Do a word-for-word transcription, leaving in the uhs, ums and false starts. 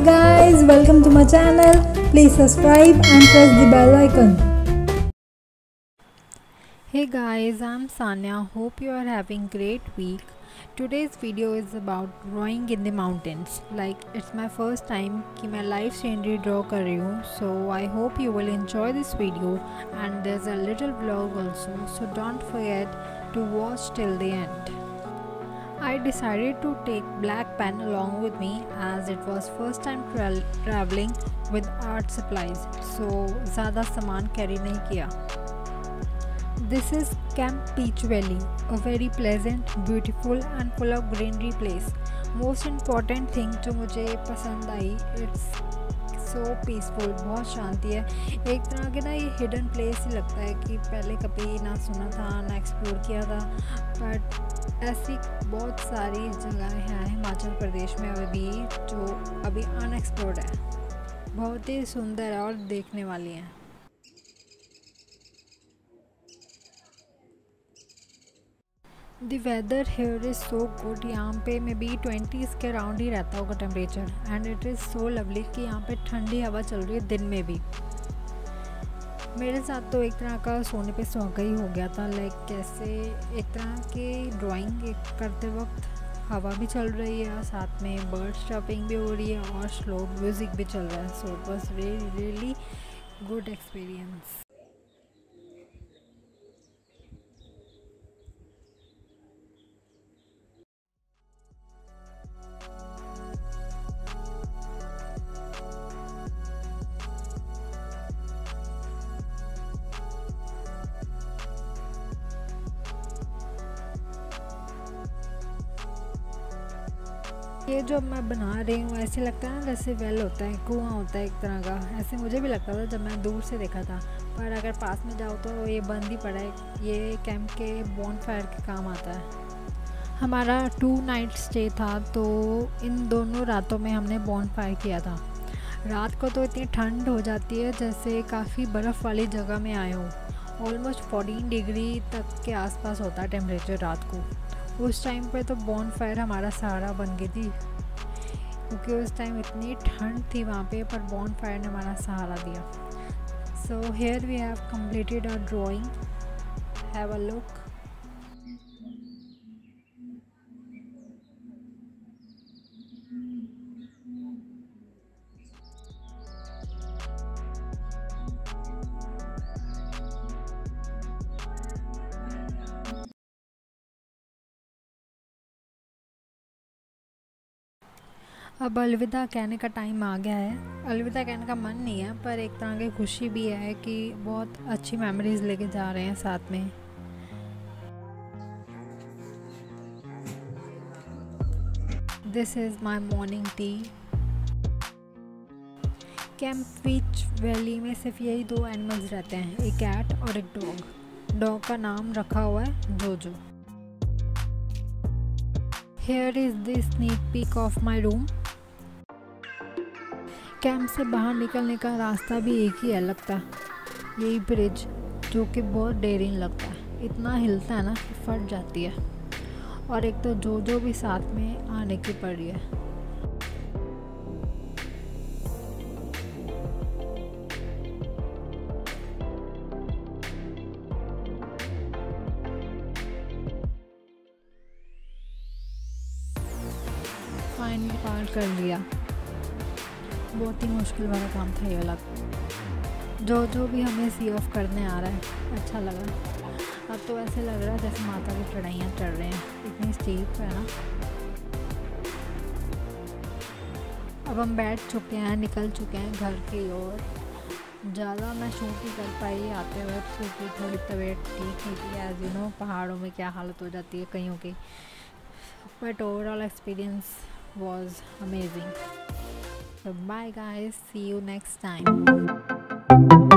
guys, welcome to my channel. Please subscribe and press the bell icon. Hey guys, I'm Sanya. Hope you are having great week. Today's video is about drawing in the mountains. Like it's my first time कि मैं live scenery draw कर रही हूँ. So I hope you will enjoy this video and there's a little vlog also. So don't forget to watch till the end. I decided to take black pen along with me as it was first time tra traveling with art supplies. So ज़्यादा सामान carry नहीं किया. This is Camp Peach Valley, a very pleasant, beautiful and full of greenery place. Most important thing जो मुझे पसंद आई, it's so peaceful, बहुत शांति है. एक तरह के ना ये hidden place ही लगता है कि पहले कभी ना सुना था ना explore किया था, but ऐसी बहुत सारी जगहें हैं हिमाचल प्रदेश में अभी जो अभी unexplored है, बहुत ही सुंदर है और देखने वाली हैं. The weather here is so good. यहाँ पे मे बी ट्वेंटीज़ के अराउंड ही रहता होगा temperature and it is so lovely कि यहाँ पे ठंडी हवा चल रही है दिन में भी. मेरे साथ तो एक तरह का सोने पे सुहागा ही हो गया था. लाइक कैसे एक तरह के ड्राइंग करते वक्त हवा भी चल रही है, साथ में बर्ड स्टॉपिंग भी हो रही है और स्लो म्यूज़िक भी चल रहा है. So it was really really good experience. ये जो मैं बना रही हूँ ऐसे लगता है ना जैसे वेल होता है, कुआं होता है एक तरह का. ऐसे मुझे भी लगता था जब मैं दूर से देखा था, पर अगर पास में जाओ तो ये बंद ही पड़ा है. ये कैंप के बॉनफायर के काम आता है. हमारा टू नाइट स्टे था, तो इन दोनों रातों में हमने बॉनफायर किया था. रात को तो इतनी ठंड हो जाती है जैसे काफ़ी बर्फ़ वाली जगह में आए हो. ऑलमोस्ट फोर्टीन डिग्री तक के आसपास होता है टेम्परेचर रात को. उस टाइम पे तो बॉनफायर हमारा सहारा बन गई थी, क्योंकि उस टाइम इतनी ठंड थी वहाँ पे, पर बॉनफायर ने हमारा सहारा दिया. So here we have completed our drawing. Have a look. अब अलविदा कहने का टाइम आ गया है. अलविदा कहने का मन नहीं है, पर एक तरह की खुशी भी है कि बहुत अच्छी मेमोरीज लेके जा रहे हैं साथ में. This is my morning tea. Camp peach valley में सिर्फ यही दो एनिमल्स रहते हैं, एक कैट और एक डॉग. डॉग का नाम रखा हुआ है जोजो. Here is the sneak peek of my room. Camp से बाहर निकलने का रास्ता भी एक ही है लगता है, यही ब्रिज, जो कि बहुत डेरिंग लगता है. इतना हिलता है ना कि फट जाती है. और एक तो जो जो भी साथ में आने की पड़ रही है. फाइनली पार कर लिया. बहुत ही मुश्किल वाला काम था ये वाला. जो जो भी हमें सी ऑफ करने आ रहा है अच्छा लगा. अब तो ऐसे लग रहा है जैसे माता की चढ़ाइयाँ चढ़ रहे हैं, इतनी स्टीप है ना. अब हम बैठ चुके हैं, निकल चुके हैं घर की ओर. ज़्यादा मैं शूट ही कर पाई आते हुए क्योंकि थोड़ी तबीयत ठीक नहीं थी. एज यू नो पहाड़ों में क्या हालत हो जाती है कईयों की. But overall experience was amazing. So bye guys, see you next time.